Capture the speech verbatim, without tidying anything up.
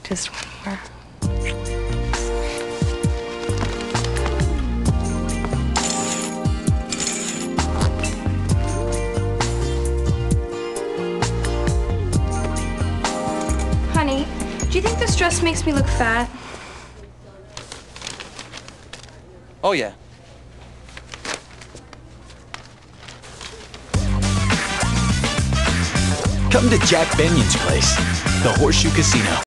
Just one more. Honey, do you think this dress makes me look fat? Oh, yeah. Come to Jack Benion's place, the Horseshoe Casino.